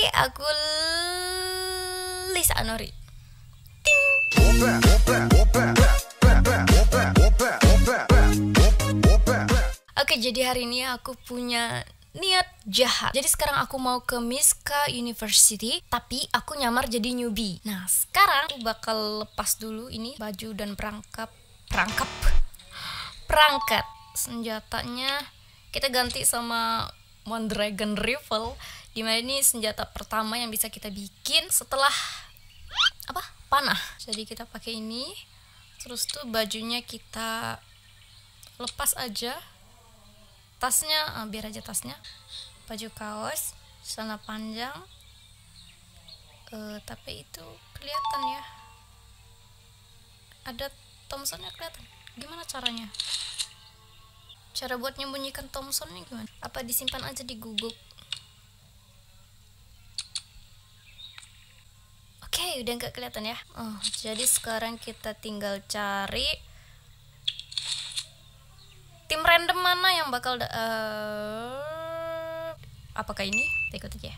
aku Lisa Anori. Oke, jadi hari ini aku punya niat jahat. Jadi sekarang aku mau ke Miska University, tapi aku nyamar jadi newbie. Nah, sekarang aku bakal lepas dulu ini baju dan perangkat senjatanya. Kita ganti sama Mondragon Rifle, dimana ini senjata pertama yang bisa kita bikin setelah panah. Jadi kita pakai ini, terus tuh bajunya kita lepas aja. Tasnya biar aja tasnya, baju kaos, celana panjang, tapi itu kelihatan ya, ada Thompsonnya kelihatan. Gimana caranya? Cara buat nyembunyikan Thompsonnya gimana? Apa disimpan aja di guguk? Oke, udah nggak kelihatan ya. Jadi sekarang kita tinggal cari tim random mana yang bakal apakah ini? Kita ikut aja.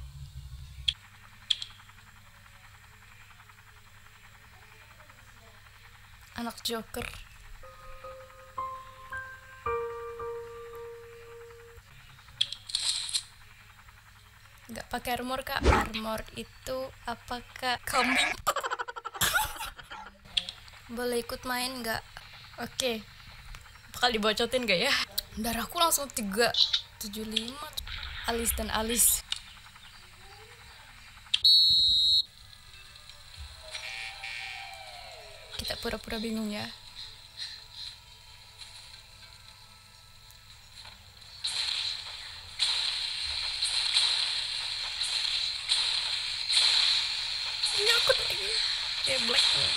Anak Joker. Nggak pakai armor kak. Armor itu apakah kambing? Boleh ikut main nggak? Oke. Bakal dibocotin gak ya? Darahku langsung 375. Alis dan alis. Kita pura-pura bingung ya. Nyangkut lagi. Kayak black nih.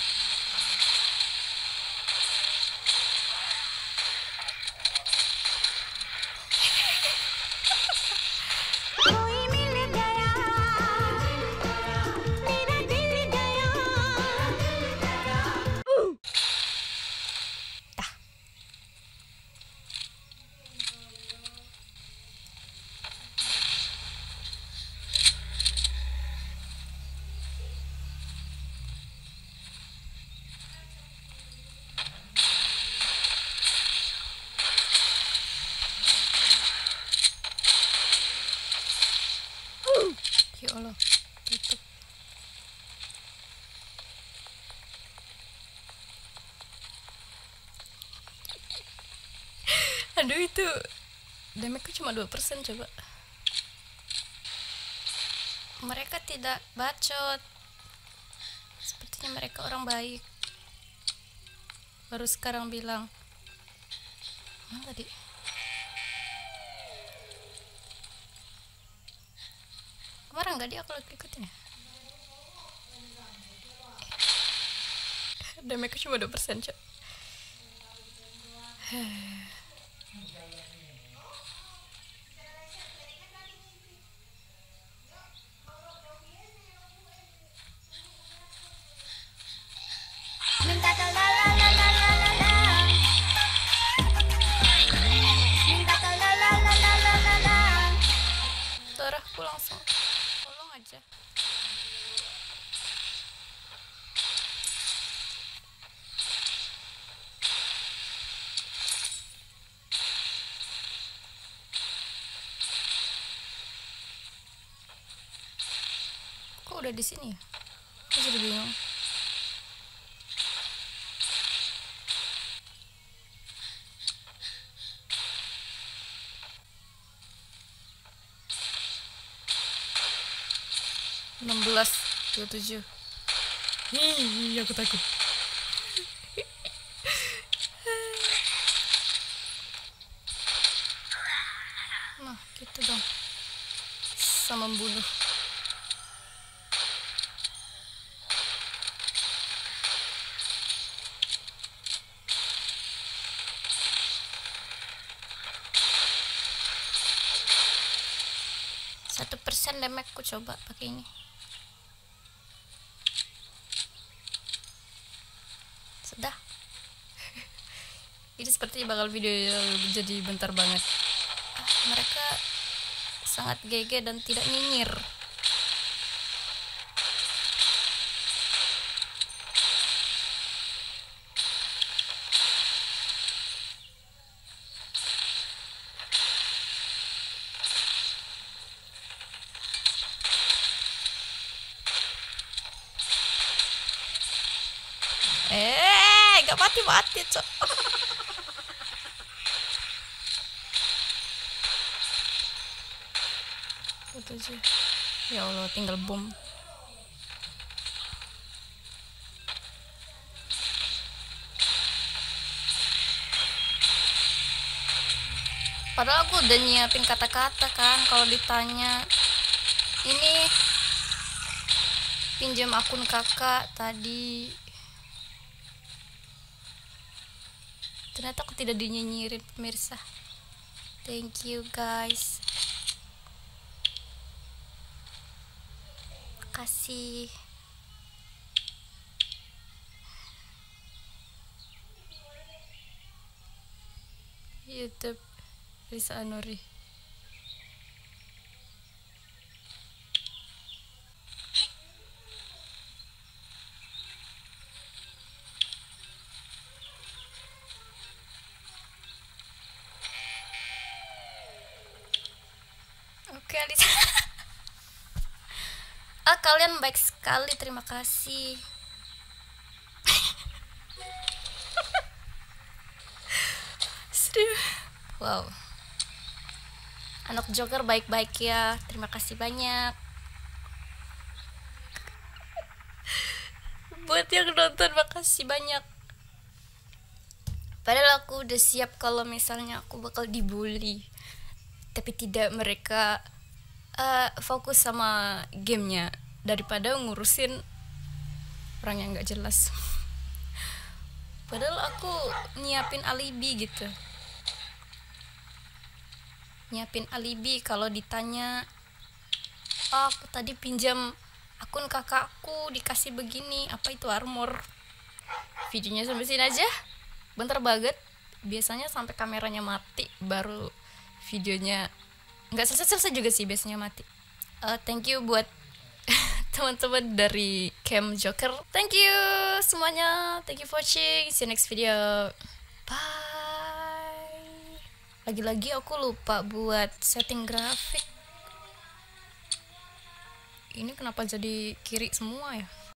Ya Allah, tutup. Aduh, itu damage-ku cuma 2% coba. Mereka tidak bacot. Sepertinya mereka orang baik. Baru sekarang bilang. Mana tadi? Marah nggak dia kalau ikutin ya? Damage-ku cuma 2% cok. Minta tolong, minta tolong. Darahku langsung. Tolong aja. Kok udah di sini ya? Aku jadi bingung. (16, 27). Ih, aku takut. Nah, gitu dong. Sama membunuh. % damage ku coba pakai ini. Sudah. Ini seperti bakal video jadi bentar banget. Mereka sangat GG dan tidak nyinyir. gak mati-mati, Cok. Itu sih. Ya Allah, tinggal bom. Padahal aku udah nyiapin kata-kata kan kalau ditanya. Ini pinjam akun kakak tadi. Ternyata aku tidak dinyinyirin, pemirsa. Thank you guys. Kasih. YouTube Risa Anuri. Oke, Alisa. Kalian baik sekali, terima kasih. Wow. Anak Joker baik-baik ya, terima kasih banyak. Buat yang nonton, makasih banyak. Padahal aku udah siap kalau misalnya aku bakal dibully, tapi tidak, mereka fokus sama gamenya daripada ngurusin orang yang gak jelas. Padahal aku nyiapin alibi gitu, nyiapin alibi kalau ditanya, aku tadi pinjam akun kakakku dikasih begini, apa itu armor. Videonya sampai sini aja, bentar banget. Biasanya sampai kameranya mati baru videonya. Nggak selesai juga sih biasanya mati. Thank you buat teman-teman dari Camp Joker. Thank you semuanya. Thank you for watching. See you next video. Bye. Lagi-lagi aku lupa buat setting grafik. Ini kenapa jadi kiri semua ya?